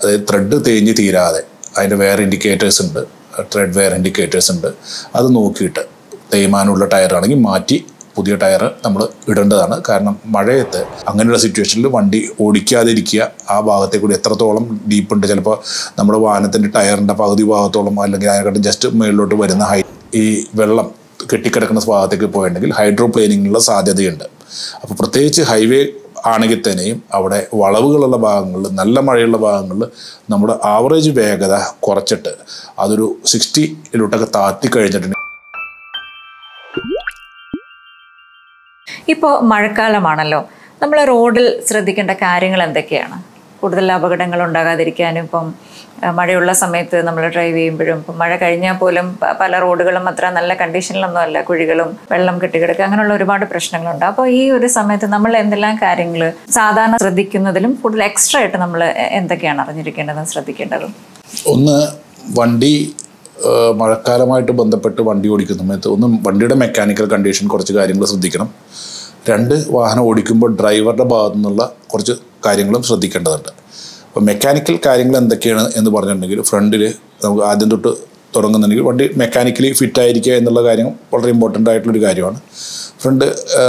അതായത് ത്രെഡ് തേഞ്ഞ് തീരാതെ അതിൻ്റെ വെയർ ഇൻഡിക്കേറ്റേഴ്സ് ഉണ്ട്, ത്രെഡ് വെയർ ഇൻഡിക്കേറ്റേഴ്സ് ഉണ്ട്. അത് നോക്കിയിട്ട് തേയ്മാനമുള്ള ടയറാണെങ്കിൽ മാറ്റി പുതിയ ടയർ നമ്മൾ ഇടേണ്ടതാണ്. കാരണം മഴയത്ത് അങ്ങനെയുള്ള സിറ്റുവേഷനിൽ വണ്ടി ഓടിക്കാതിരിക്കുക. ആ ഭാഗത്തെ കൂടി എത്രത്തോളം ഡീപ്പുണ്ട്, ചിലപ്പോൾ നമ്മുടെ വാഹനത്തിൻ്റെ ടയറിൻ്റെ പകുതി ഭാഗത്തോളം അല്ലെങ്കിൽ അതിനെക്കാട്ടും ജസ്റ്റ് മുകളിലോട്ട് വരുന്ന ഈ വെള്ളം കെട്ടിക്കിടക്കുന്ന ഭാഗത്തേക്ക് പോയിട്ടുണ്ടെങ്കിൽ ഹൈഡ്രോപ്ലെയിനിങ്ങിനുള്ള സാധ്യതയുണ്ട്. അപ്പോൾ പ്രത്യേകിച്ച് ഹൈവേ ആണെങ്കിൽ തന്നെയും അവിടെ വളവുകളുള്ള ഭാഗങ്ങളിൽ, നല്ല മഴയുള്ള ഭാഗങ്ങളിൽ നമ്മുടെ ആവറേജ് വേഗത കുറച്ചിട്ട് അതൊരു 60-ലോട്ടൊക്കെ താത്തി കഴിഞ്ഞിട്ടുണ്ടെങ്കിൽ. ഇപ്പോൾ മഴക്കാലമാണല്ലോ, നമ്മൾ റോഡിൽ ശ്രദ്ധിക്കേണ്ട കാര്യങ്ങൾ എന്തൊക്കെയാണ്? കൂടുതൽ അപകടങ്ങൾ ഉണ്ടാകാതിരിക്കാനും ഇപ്പം മഴയുള്ള സമയത്ത് നമ്മൾ ഡ്രൈവ് ചെയ്യുമ്പോഴും ഇപ്പം മഴ കഴിഞ്ഞാൽ പോലും പല റോഡുകളും അത്ര നല്ല കണ്ടീഷനിലൊന്നും അല്ല, കുഴികളും വെള്ളം കെട്ടിക്കിടക്കുക, അങ്ങനെയുള്ള ഒരുപാട് പ്രശ്നങ്ങളുണ്ട്. അപ്പോൾ ഈ ഒരു സമയത്ത് നമ്മൾ എന്തെല്ലാം കാര്യങ്ങൾ സാധാരണ ശ്രദ്ധിക്കുന്നതിലും കൂടുതൽ എക്സ്ട്രാ ആയിട്ട് നമ്മൾ എന്തൊക്കെയാണ് അറിഞ്ഞിരിക്കേണ്ടതും ശ്രദ്ധിക്കേണ്ടതും? ഒന്ന്, വണ്ടി മഴക്കാലമായിട്ട് ബന്ധപ്പെട്ട് വണ്ടി ഓടിക്കുന്ന സമയത്ത് ഒന്ന് വണ്ടിയുടെ മെക്കാനിക്കൽ കണ്ടീഷൻ കുറച്ച് കാര്യങ്ങൾ ശ്രദ്ധിക്കണം. 2, വാഹനം ഓടിക്കുമ്പോൾ ഡ്രൈവറുടെ ഭാഗത്തു നിന്നുള്ള കുറച്ച് കാര്യങ്ങളും ശ്രദ്ധിക്കേണ്ടതുണ്ട്. അപ്പോൾ മെക്കാനിക്കൽ കാര്യങ്ങൾ എന്തൊക്കെയാണ് എന്ന് പറഞ്ഞിട്ടുണ്ടെങ്കിൽ, ഫ്രണ്ടിൽ നമുക്ക് ആദ്യം തൊട്ട് തുടങ്ങുന്നുണ്ടെങ്കിൽ വണ്ടി മെക്കാനിക്കലി ഫിറ്റായിരിക്കുക എന്നുള്ള കാര്യം വളരെ ഇമ്പോർട്ടൻ്റ് ആയിട്ടുള്ളൊരു കാര്യമാണ്. ഫ്രണ്ട്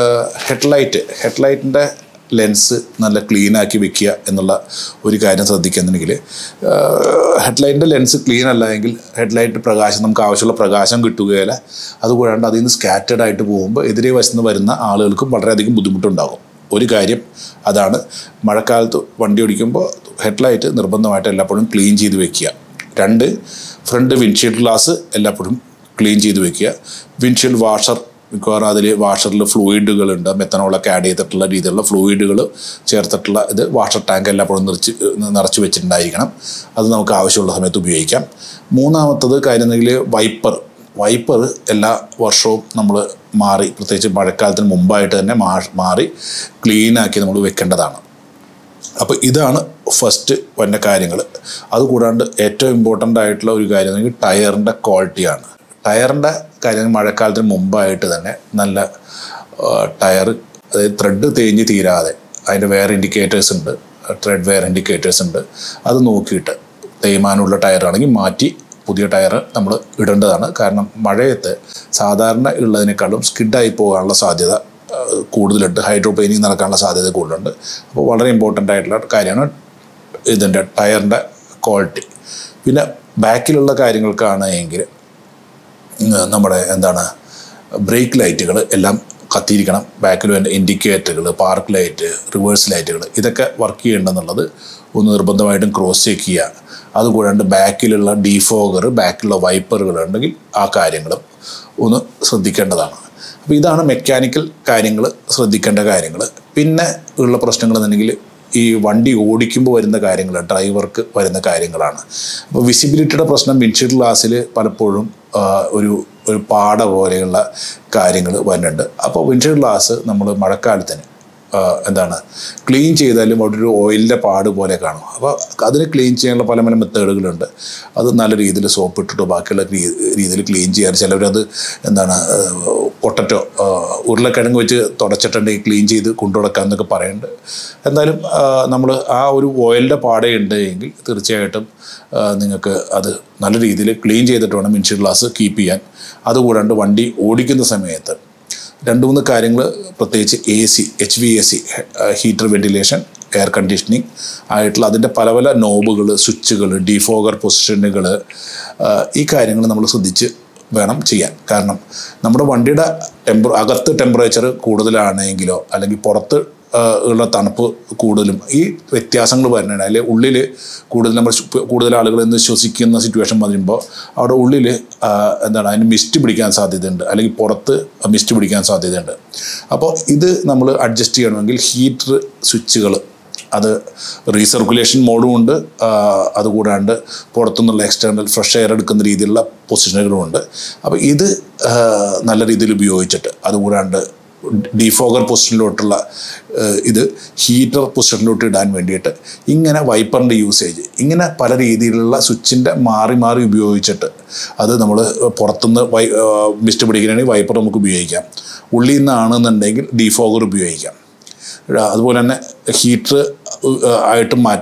ഹെഡ്ലൈറ്റിൻ്റെ ലെൻസ് നല്ല ക്ലീനാക്കി വെക്കുക എന്നുള്ള ഒരു കാര്യം ശ്രദ്ധിക്കുന്നുണ്ടെങ്കിൽ, ഹെഡ്ലൈറ്റിൻ്റെ ലെൻസ് ക്ലീൻ അല്ല എങ്കിൽ ഹെഡ്ലൈറ്റ് പ്രകാശം നമുക്ക് ആവശ്യമുള്ള പ്രകാശം കിട്ടുകയില്ല. അതുകൂടാണ്ട് അതിൽ നിന്ന് സ്കാറ്റേഡ് ആയിട്ട് പോകുമ്പോൾ എതിരെ വശത്ത് വരുന്ന ആളുകൾക്കും വളരെയധികം ബുദ്ധിമുട്ടുണ്ടാകും. ഒരു കാര്യം അതാണ്, മഴക്കാലത്ത് വണ്ടി ഓടിക്കുമ്പോൾ ഹെഡ്ലൈറ്റ് നിർബന്ധമായിട്ട് എല്ലായ്പ്പോഴും ക്ലീൻ ചെയ്ത് വെക്കുക. 2, ഫ്രണ്ട് വിൻഡ്ഷീൽഡ് ഗ്ലാസ് എല്ലായ്പ്പോഴും ക്ലീൻ ചെയ്ത് വെക്കുക. വിൻഡ്ഷീൽഡ് വാഷർ മിക്കവാറും അതിൽ വാഷറിൽ ഫ്ലൂയിഡുകളുണ്ട്, മെത്തനോളൊക്കെ ആഡ് ചെയ്തിട്ടുള്ള രീതിയിലുള്ള ഫ്ലൂയിഡുകൾ ചേർത്തിട്ടുള്ള ഇത് വാഷർ ടാങ്ക് എല്ലായ്പ്പോഴും നിറച്ച് വെച്ചിട്ടുണ്ടായിരിക്കണം. അത് നമുക്ക് ആവശ്യമുള്ള സമയത്ത് ഉപയോഗിക്കാം. 3-മത്തത് കാര്യം എന്നെങ്കിൽ വൈപ്പർ എല്ലാ വർഷവും നമ്മൾ മാറി, പ്രത്യേകിച്ച് മഴക്കാലത്തിന് മുമ്പായിട്ട് തന്നെ മാറി ക്ലീനാക്കി നമ്മൾ വെക്കേണ്ടതാണ്. അപ്പോൾ ഇതാണ് ഫസ്റ്റ് വന്ന കാര്യങ്ങൾ. അതുകൂടാണ്ട് ഏറ്റവും ഇമ്പോർട്ടൻ്റ് ആയിട്ടുള്ള ഒരു കാര്യം എന്നെങ്കിൽ ടയറിൻ്റെ ക്വാളിറ്റിയാണ്. ടയറിൻ്റെ കാര്യം മഴക്കാലത്തിന് മുമ്പായിട്ട് തന്നെ നല്ല ടയർ, അതായത് ത്രെഡ് തേഞ്ഞ് തീരാതെ അതിൻ്റെ വെയർ ഇൻഡിക്കേറ്റേഴ്സ് ഉണ്ട്, ത്രെഡ് വെയർ ഇൻഡിക്കേറ്റേഴ്സ് ഉണ്ട്. അത് നോക്കിയിട്ട് തേയ്മാനമുള്ള ടയറാണെങ്കിൽ മാറ്റി പുതിയ ടയർ നമ്മൾ ഇടേണ്ടതാണ്. കാരണം മഴയത്ത് സാധാരണ ഉള്ളതിനേക്കാളും സ്കിഡായി പോകാനുള്ള സാധ്യത കൂടുതലുണ്ട്, ഹൈഡ്രോപ്ലെയിനിങ് നടക്കാനുള്ള സാധ്യത കൂടുതലുണ്ട്. അപ്പോൾ വളരെ ഇമ്പോർട്ടൻ്റ് ആയിട്ടുള്ള കാര്യമാണ് ഇതിൻ്റെ ടയറിൻ്റെ ക്വാളിറ്റി. പിന്നെ ബാക്കിലുള്ള കാര്യങ്ങൾക്കാണ് എങ്കിൽ നമ്മുടെ ബ്രേക്ക് ലൈറ്റുകൾ എല്ലാം കത്തിയിരിക്കണം. ബാക്കിൽ വേണ്ട ഇൻഡിക്കേറ്ററുകൾ, പാർക്ക് ലൈറ്റ്, റിവേഴ്സ് ലൈറ്റുകൾ ഇതൊക്കെ വർക്ക് ചെയ്യേണ്ടതെന്നുള്ളത് ഒന്ന് നിർബന്ധമായിട്ടും ക്രോസ് ചെക്ക് ചെയ്യുക. അതുകൂടാണ്ട് ബാക്കിലുള്ള ഡീഫോഗർ, ബാക്കിലുള്ള വൈപ്പറുകൾ ഉണ്ടെങ്കിൽ ആ കാര്യങ്ങളും ഒന്ന് ശ്രദ്ധിക്കേണ്ടതാണ്. അപ്പോൾ ഇതാണ് മെക്കാനിക്കൽ കാര്യങ്ങൾ ശ്രദ്ധിക്കേണ്ട കാര്യങ്ങൾ. പിന്നെ ഉള്ള പ്രശ്നങ്ങൾ എന്നുണ്ടെങ്കിൽ ഈ വണ്ടി ഓടിക്കുമ്പോൾ വരുന്ന കാര്യങ്ങൾ, ഡ്രൈവർക്ക് വരുന്ന കാര്യങ്ങളാണ്. അപ്പോൾ വിസിബിലിറ്റിയുടെ പ്രശ്നം വിൻഡ്ഷീൽഡ് ഗ്ലാസ്സിൽ പലപ്പോഴും ഒരു പാട പോലെയുള്ള കാര്യങ്ങൾ വരുന്നുണ്ട്. അപ്പോൾ വിൻഡ്ഷീൽഡ് ഗ്ലാസ് നമ്മൾ മഴക്കാലത്തിന് ക്ലീൻ ചെയ്താലും അവിടെ ഒരു ഓയിലിൻ്റെ പാട് പോലെ കാണും. അപ്പോൾ അതിന് ക്ലീൻ ചെയ്യാനുള്ള പല മെത്തേഡുകളുണ്ട്. അത് നല്ല രീതിയിൽ സോപ്പ് ഇട്ടിട്ടോ ബാക്കിയുള്ള രീതിയിൽ ക്ലീൻ ചെയ്യാൻ, ചിലവരത് പൊട്ടറ്റോ ഉരുളക്കിഴങ്ങ് വെച്ച് തുടച്ചിട്ടുണ്ടെങ്കിൽ ക്ലീൻ ചെയ്ത് കൊണ്ടുനടക്കാം എന്നൊക്കെ പറയുന്നുണ്ട്. എന്തായാലും നമ്മൾ ആ ഒരു ഓയിലിൻ്റെ പാടേ ഉണ്ട് എങ്കിൽ തീർച്ചയായിട്ടും നിങ്ങൾക്ക് അത് നല്ല രീതിയിൽ ക്ലീൻ ചെയ്തിട്ട് വേണം വിൻഡ്ഷീൽഡ് ഗ്ലാസ് കീപ്പ് ചെയ്യാൻ. അതുകൂടാണ്ട് വണ്ടി ഓടിക്കുന്ന സമയത്ത് 2-3 കാര്യങ്ങൾ പ്രത്യേകിച്ച് AC, HVAC, heater ventilation, air conditioning ആയിട്ടുള്ള അതിൻ്റെ പല പല നോബുകൾ, സ്വിച്ചുകൾ, ഡീഫോഗർ പൊസിഷനുകൾ, ഈ കാര്യങ്ങൾ നമ്മൾ ശ്രദ്ധിച്ച് വേണം ചെയ്യാൻ. കാരണം നമ്മുടെ വണ്ടിയുടെ അകത്ത് ടെമ്പറേച്ചർ കൂടുതലാണെങ്കിലോ അല്ലെങ്കിൽ പുറത്ത് ഉള്ള തണുപ്പ് കൂടുതലും ഈ വ്യത്യാസങ്ങൾ വരുന്നുണ്ട്. അല്ലെങ്കിൽ ഉള്ളിൽ കൂടുതൽ ആളുകൾ ഇന്ന് ശ്വസിക്കുന്ന സിറ്റുവേഷൻ വരുമ്പോൾ അവിടെ ഉള്ളിൽ അതിന് മിസ്റ്റ് പിടിക്കാൻ സാധ്യതയുണ്ട്, അല്ലെങ്കിൽ പുറത്ത് മിസ്റ്റ് പിടിക്കാൻ സാധ്യതയുണ്ട്. അപ്പോൾ ഇത് നമ്മൾ അഡ്ജസ്റ്റ് ചെയ്യണമെങ്കിൽ ഹീറ്റർ സ്വിച്ചുകൾ അത് റീസർക്കുലേഷൻ മോഡും ഉണ്ട്, അതുകൂടാണ്ട് പുറത്തുനിന്നുള്ള എക്സ്റ്റേണൽ ഫ്രഷ് എയർ എടുക്കുന്ന രീതിയിലുള്ള പൊസിഷനുകളുമുണ്ട്. അപ്പോൾ ഇത് നല്ല രീതിയിൽ ഉപയോഗിച്ചിട്ട് അതുകൂടാണ്ട് ഡീഫോഗർ പൊസിഷനിലോട്ടുള്ള ഇത് ഹീറ്റർ പൊസിഷനിലോട്ട് ഇടാൻ വേണ്ടിയിട്ട് ഇങ്ങനെ വൈപ്പറിൻ്റെ യൂസേജ്, ഇങ്ങനെ പല രീതിയിലുള്ള സ്വിച്ചിൻ്റെ മാറി മാറി ഉപയോഗിച്ചിട്ട് അത് നമ്മൾ പുറത്തുനിന്ന് മിസ്റ്റ് പിടിക്കണമെങ്കിൽ വൈപ്പർ നമുക്ക് ഉപയോഗിക്കാം, ഉള്ളിൽ നിന്നാണെന്നുണ്ടെങ്കിൽ ഡീഫോഗർ ഉപയോഗിക്കാം. അതുപോലെ തന്നെ ഹീറ്റർ ആയിട്ടും മാറ്റാം,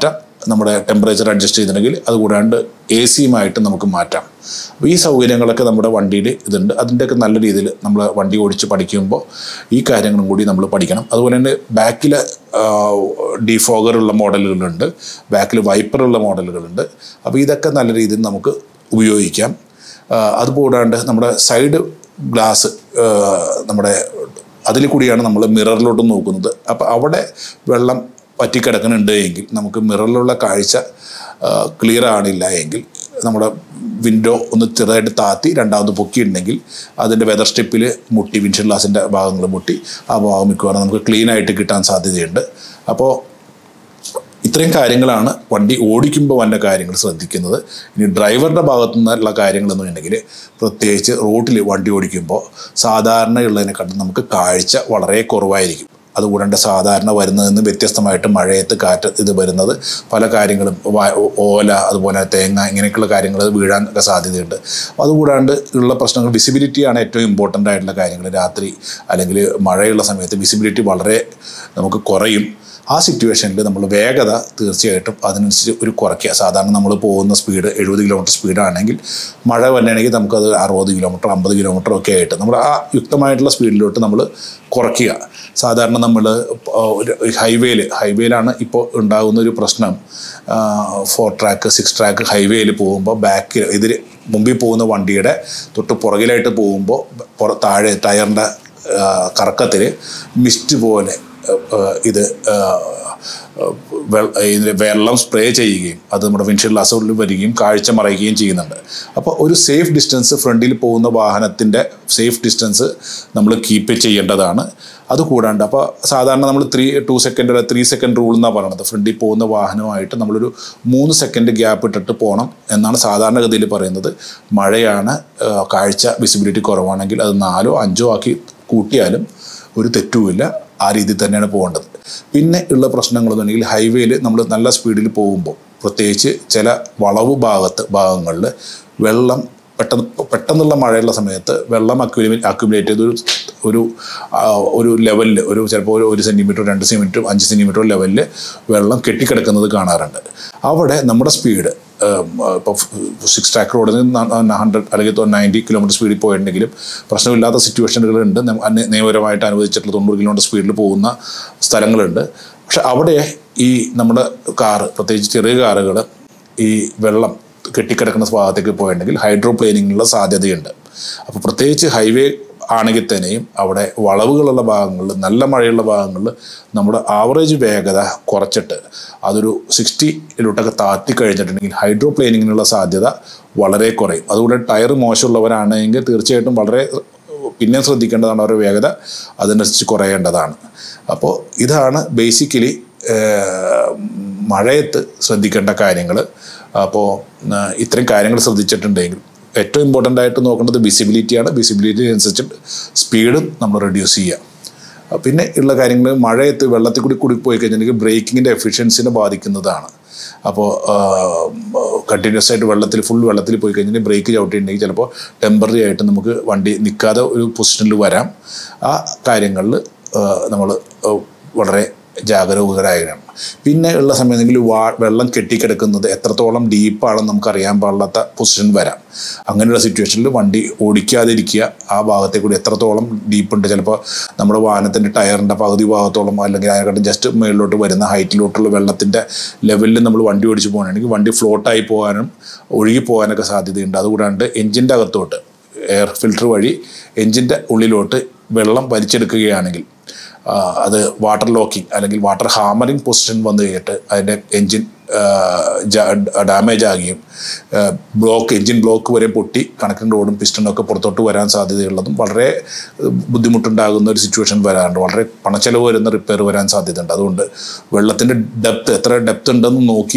നമ്മുടെ ടെമ്പറേച്ചർ അഡ്ജസ്റ്റ് ചെയ്തിട്ടുണ്ടെങ്കിൽ അതുകൂടാണ്ട് AC-യുമായിട്ട് നമുക്ക് മാറ്റാം. അപ്പോൾ ഈ സൗകര്യങ്ങളൊക്കെ നമ്മുടെ വണ്ടിയിൽ ഇതുണ്ട്. അതിൻ്റെയൊക്കെ നല്ല രീതിയിൽ നമ്മൾ വണ്ടി ഓടിച്ച് പഠിക്കുമ്പോൾ ഈ കാര്യങ്ങളും കൂടി നമ്മൾ പഠിക്കണം. അതുപോലെ തന്നെ ബാക്കിൽ ഡിഫോഗറുള്ള മോഡലുകളുണ്ട്, ബാക്കിൽ വൈപ്പറുള്ള മോഡലുകളുണ്ട്. അപ്പോൾ ഇതൊക്കെ നല്ല രീതിയിൽ നമുക്ക് ഉപയോഗിക്കാം. അതുകൂടാണ്ട് നമ്മുടെ സൈഡ് ഗ്ലാസ് നമ്മുടെ അതിൽ കൂടിയാണ് നമ്മൾ മിററിലോട്ട് നോക്കുന്നത്. അപ്പോൾ അവിടെ വെള്ളം പറ്റിക്കിടക്കുന്നുണ്ട് എങ്കിൽ നമുക്ക് മിററിലുള്ള കാഴ്ച ക്ലിയർ ആണില്ല എങ്കിൽ നമ്മുടെ വിൻഡോ ഒന്ന് ചെറുതായിട്ട് താത്തി രണ്ടാമത് പൊക്കിയിട്ടുണ്ടെങ്കിൽ അതിൻ്റെ വെതർ സ്ട്രിപ്പിൽ മുട്ടി, വിൻഷീൽഡ് ഗ്ലാസിൻ്റെ ഭാഗങ്ങൾ മുട്ടി ആ ഭാഗം മിക്കവാറും നമുക്ക് ക്ലീനായിട്ട് കിട്ടാൻ സാധ്യതയുണ്ട്. അപ്പോൾ ഇത്രയും കാര്യങ്ങളാണ് വണ്ടി ഓടിക്കുമ്പോൾ വന്ന കാര്യങ്ങൾ ശ്രദ്ധിക്കുന്നത്. ഇനി ഡ്രൈവറുടെ ഭാഗത്തു നിന്നുള്ള കാര്യങ്ങളെന്ന് വെച്ചിട്ടുണ്ടെങ്കിൽ പ്രത്യേകിച്ച് റോഡിൽ വണ്ടി ഓടിക്കുമ്പോൾ സാധാരണയുള്ളതിനെക്കാട്ടും നമുക്ക് കാഴ്ച വളരെ കുറവായിരിക്കും. അതുകൂടാണ്ട് സാധാരണ വരുന്നതിന് വ്യത്യസ്തമായിട്ട് മഴയത്ത് കാറ്റ് ഇത് വരുന്നത് പല കാര്യങ്ങളും ഓല അതുപോലെ തേങ്ങ ഇങ്ങനെയൊക്കെയുള്ള കാര്യങ്ങൾ വീഴാൻ ഒക്കെ സാധ്യതയുണ്ട്. അതുകൂടാണ്ട് ഉള്ള പ്രശ്നങ്ങൾ വിസിബിലിറ്റിയാണ് ഏറ്റവും ഇമ്പോർട്ടൻ്റ് ആയിട്ടുള്ള കാര്യങ്ങൾ. രാത്രി അല്ലെങ്കിൽ മഴയുള്ള സമയത്ത് വിസിബിലിറ്റി വളരെ നമുക്ക് കുറയും. ആ സിറ്റുവേഷനിൽ നമ്മൾ വേഗത തീർച്ചയായിട്ടും അതിനനുസരിച്ച് ഒരു കുറയ്ക്കുക. സാധാരണ നമ്മൾ പോകുന്ന സ്പീഡ് 70 കിലോമീറ്റർ സ്പീഡാണെങ്കിൽ മഴ വന്നെയാണെങ്കിൽ നമുക്കത് 60 കിലോമീറ്റർ 50 കിലോമീറ്റർ ഒക്കെ ആയിട്ട് നമ്മൾ ആ യുക്തമായിട്ടുള്ള സ്പീഡിലോട്ട് നമ്മൾ കുറയ്ക്കുക. സാധാരണ നമ്മൾ ഹൈവേയിലാണ് ഇപ്പോൾ ഉണ്ടാകുന്ന ഒരു പ്രശ്നം. 4 ട്രാക്ക് 6 ട്രാക്ക് ഹൈവേയിൽ പോകുമ്പോൾ ബാക്കിൽ മുമ്പിൽ പോകുന്ന വണ്ടിയുടെ തൊട്ട് പുറകിലായിട്ട് പോകുമ്പോൾ താഴെ ടയറിൻ്റെ കറക്കത്തിൽ മിസ്റ്റ് പോലെ വെള്ളം സ്പ്രേ ചെയ്യുകയും അത് നമ്മുടെ വിൻഷീൽഡ് ഗ്ലാസിൽ വരികയും കാഴ്ച മറയ്ക്കുകയും ചെയ്യുന്നുണ്ട്. അപ്പോൾ ഒരു സേഫ് ഡിസ്റ്റൻസ് ഫ്രണ്ടിൽ പോകുന്ന വാഹനത്തിൻ്റെ സേഫ് ഡിസ്റ്റൻസ് നമ്മൾ കീപ്പ് ചെയ്യേണ്ടതാണ്. അതുകൂടാണ്ട് അപ്പോൾ സാധാരണ നമ്മൾ 2 സെക്കൻഡ് അല്ല 3 സെക്കൻഡ് റൂൾ എന്നാണ് പറയുന്നത്. ഫ്രണ്ടിൽ പോകുന്ന വാഹനമായിട്ട് നമ്മളൊരു 3 സെക്കൻഡ് ഗ്യാപ്പ് ഇട്ടിട്ട് പോകണം എന്നാണ് സാധാരണഗതിയിൽ പറയുന്നത്. മഴയാണ്, കാഴ്ച വിസിബിലിറ്റി കുറവാണെങ്കിൽ അത് 4 or 5 ആക്കി കൂട്ടിയാലും ഒരു തെറ്റുമില്ല. ആ രീതിയിൽ തന്നെയാണ് പോകേണ്ടത്. പിന്നെ ഉള്ള പ്രശ്നങ്ങളെന്നുണ്ടെങ്കിൽ ഹൈവേയിൽ നമ്മൾ നല്ല സ്പീഡിൽ പോകുമ്പോൾ പ്രത്യേകിച്ച് ചില വളവ് ഭാഗങ്ങളിൽ വെള്ളം പെട്ടെന്നുള്ള മഴയുള്ള സമയത്ത് വെള്ളം അക്യുമുലേറ്റ് ചെയ്ത് ഒരു ലെവലിൽ ചിലപ്പോൾ 1 സെൻറ്റിമീറ്റർ 2 സെൻറ്റിമീറ്റർ 5 സെൻറ്റിമീറ്റർ ലെവലിൽ വെള്ളം കെട്ടിക്കിടക്കുന്നത് കാണാറുണ്ട്. അവിടെ നമ്മുടെ സ്പീഡ് ഇപ്പോൾ 6 ട്രാക്ക് റോഡിൽ 100 അല്ലെങ്കിൽ 90 കിലോമീറ്റർ സ്പീഡിൽ പോയിട്ടുണ്ടെങ്കിലും പ്രശ്നമില്ലാത്ത സിറ്റുവേഷനുകളുണ്ട്. നിയമപരമായിട്ട് അനുവദിച്ചിട്ടുള്ള 90 കിലോമീറ്റർ സ്പീഡിൽ പോകുന്ന സ്ഥലങ്ങളുണ്ട്. പക്ഷെ അവിടെ ഈ നമ്മുടെ കാറ് പ്രത്യേകിച്ച് ചെറിയ കാറുകൾ ഈ വെള്ളം കെട്ടിക്കിടക്കുന്ന ഭാഗത്തേക്ക് പോയിട്ടുണ്ടെങ്കിൽ ഹൈഡ്രോപ്ലെയിനിങ്ങിനുള്ള സാധ്യതയുണ്ട്. അപ്പോൾ പ്രത്യേകിച്ച് ഹൈവേ ആണെങ്കിൽ തന്നെയും അവിടെ വളവുകളുള്ള ഭാഗങ്ങളിൽ നല്ല മഴയുള്ള ഭാഗങ്ങളിൽ നമ്മുടെ ആവറേജ് വേഗത കുറച്ചിട്ട് അതൊരു 60-ലോട്ടൊക്കെ താത്തി കഴിഞ്ഞിട്ടുണ്ടെങ്കിൽ ഹൈഡ്രോപ്ലെയിനിങ്ങിനുള്ള സാധ്യത വളരെ കുറയും. അതുകൊണ്ട് ടയർ മോശമുള്ളവരാണെങ്കിൽ തീർച്ചയായിട്ടും വളരെ പിന്നെ ശ്രദ്ധിക്കേണ്ടതാണ്. അവരുടെ വേഗത അതിനനുസരിച്ച് കുറയേണ്ടതാണ്. അപ്പോൾ ഇതാണ് ബേസിക്കലി മഴയത്ത് ശ്രദ്ധിക്കേണ്ട കാര്യങ്ങൾ. അപ്പോൾ ഇത്രയും കാര്യങ്ങൾ ശ്രദ്ധിച്ചിട്ടുണ്ടെങ്കിൽ ഏറ്റവും ഇമ്പോർട്ടൻ്റ് ആയിട്ട് നോക്കേണ്ടത് വിസിബിലിറ്റിയാണ്. വിസിബിലിറ്റി അനുസരിച്ച് സ്പീഡും നമ്മൾ റെഡ്യൂസ് ചെയ്യുക. പിന്നെ ഉള്ള കാര്യങ്ങൾ മഴയത്ത് വെള്ളത്തിൽ കൂടി പോയി കഴിഞ്ഞിട്ടുണ്ടെങ്കിൽ ബ്രേക്കിങ്ങിൻ്റെ എഫിഷ്യൻസിനെ ബാധിക്കുന്നതാണ്. അപ്പോൾ കണ്ടിന്യൂസ് ആയിട്ട് ഫുൾ വെള്ളത്തിൽ പോയി കഴിഞ്ഞിട്ടുണ്ടെങ്കിൽ ബ്രേക്ക് ചവിട്ടിയിട്ടുണ്ടെങ്കിൽ ചിലപ്പോൾ ടെമ്പററി ആയിട്ട് നമുക്ക് വണ്ടി നിൽക്കാതെ ഒരു പൊസിഷനിൽ വരാം. ആ കാര്യങ്ങളിൽ നമ്മൾ വളരെ ജാഗരൂകരായിരിക്കണം. പിന്നെ ഉള്ള സമയത്തെങ്കിൽ വെള്ളം കെട്ടിക്കിടക്കുന്നത് എത്രത്തോളം ഡീപ്പാണെന്ന് നമുക്കറിയാൻ പാടില്ലാത്ത പൊസിഷൻ വരാം. അങ്ങനെയുള്ള സിറ്റുവേഷനിൽ വണ്ടി ഓടിക്കാതിരിക്കുക. ആ ഭാഗത്തെ കൂടി എത്രത്തോളം ഡീപ്പുണ്ട്, ചിലപ്പോൾ നമ്മുടെ വാഹനത്തിൻ്റെ ടയറിൻ്റെ പകുതി ഭാഗത്തോളം അല്ലെങ്കിൽ അതിനെക്കാട്ടും ജസ്റ്റ് മുകളിലോട്ട് വരുന്ന ഹൈറ്റിലോട്ടുള്ള വെള്ളത്തിൻ്റെ ലെവലിൽ നമ്മൾ വണ്ടി ഓടിച്ച് പോകണമെങ്കിൽ വണ്ടി ഫ്ലോട്ടായി പോകാനും ഒഴുകിപ്പോകാനൊക്കെ സാധ്യതയുണ്ട്. അതുകൂടാണ്ട് എൻജിൻ്റെ അകത്തോട്ട് എയർ ഫിൽറ്റർ വഴി എൻജിൻ്റെ ഉള്ളിലോട്ട് വെള്ളം വലിച്ചെടുക്കുകയാണെങ്കിൽ അത് വാട്ടർ ലോക്കിംഗ് അല്ലെങ്കിൽ വാട്ടർ ഹാമറിങ് പൊസിഷൻ വന്നു കഴിഞ്ഞിട്ട് അതിൻ്റെ എൻജിൻ ഡാമേജ് ആകുകയും എൻജിൻ ബ്ലോക്ക് വരെ പൊട്ടി കണക്റ്റിംഗ് റോഡും പിസ്റ്റണൊക്കെ പുറത്തോട്ട് വരാൻ സാധ്യതയുള്ളതും വളരെ ബുദ്ധിമുട്ടുണ്ടാകുന്ന ഒരു സിറ്റുവേഷൻ വരാറുണ്ട്. വളരെ പണച്ചെലവ് വരുന്ന റിപ്പയർ വരാൻ സാധ്യതയുണ്ട്. അതുകൊണ്ട് വെള്ളത്തിൻ്റെ എത്ര ഡെപ്ത് ഉണ്ടെന്ന് നോക്കി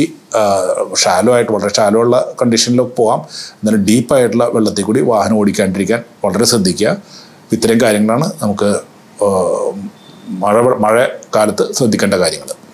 വളരെ ഷാലോ ഉള്ള കണ്ടീഷനിലൊക്കെ പോകാം. എന്നാലും ഡീപ്പായിട്ടുള്ള വെള്ളത്തിൽ കൂടി വാഹനം ഓടിക്കാണ്ടിരിക്കാൻ വളരെ ശ്രദ്ധിക്കുക. ഇത്തരം കാര്യങ്ങളാണ് നമുക്ക് മഴക്കാലത്ത് ശ്രദ്ധിക്കേണ്ട കാര്യങ്ങൾ.